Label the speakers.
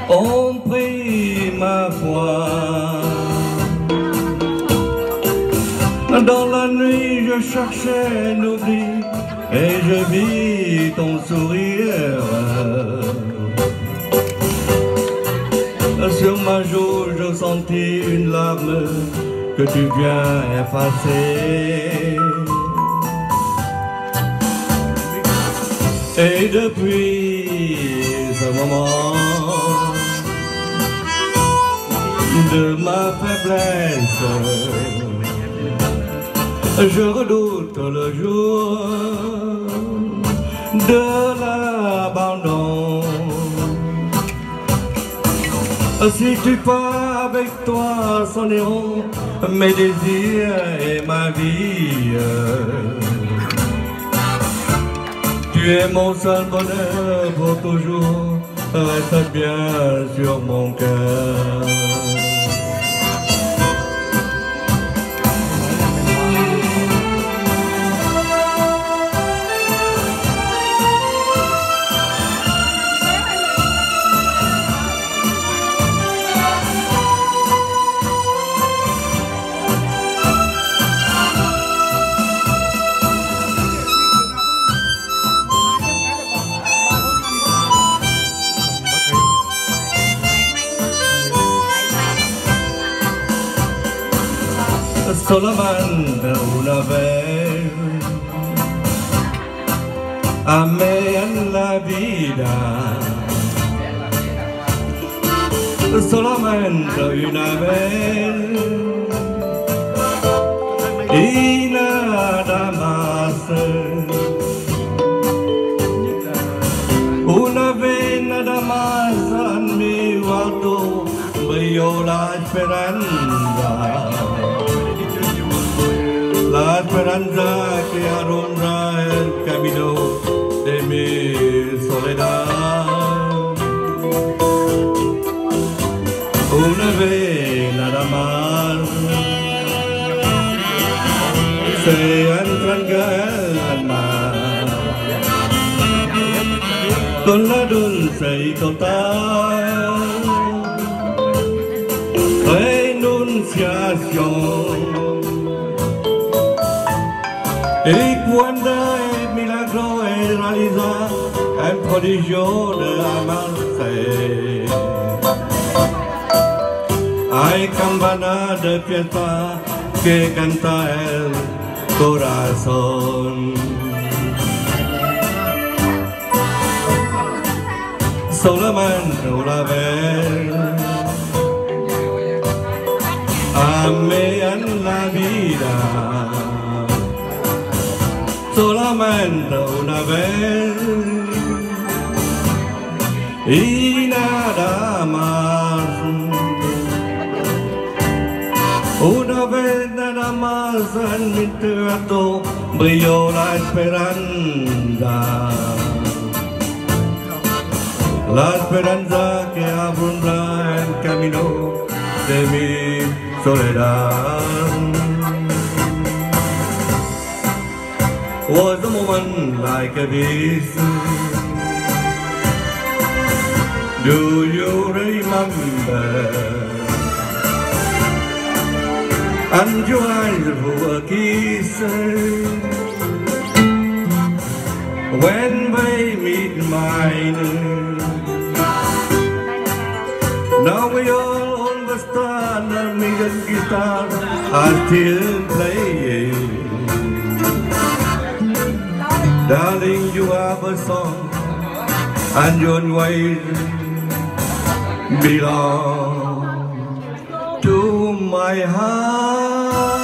Speaker 1: ont pris ma foi. Dans la nuit je cherchais l'oubli et je vis ton sourire. Sur ma joue je sentis une larme que tu viens effacer. Et depuis ce moment de ma faiblesse, je redoute le jour de l'abandon. Si tu pars avec toi, sonneront mes désirs et ma vie. Tu es mon seul bonheur pour toujours, reste bien sur mon cœur. Solamente una vez amé en la vida, solamente una vez y nada más. Una vez nada más en mi alto brilló la esperanza. La esperanza que alumbra el camino de mi soledad. Una vez nada más se entranca el alma con la dulce y total renunciación. Y cuando el milagro es realizar el prodigio de amarse, hay campana de fiesta que canta el corazón. Solamente una vez amé en la vida. Solamente una vez y nada más. Una vez nada más en mi teatro brilló la esperanza. La esperanza que alumbra el camino de mi soledad. Was a moment like a this? Do you remember? And your eyes were kissing when they meet mine. Now we all understand that me and guitar are still playing. Darling, you have a song, and your ways belong to my heart.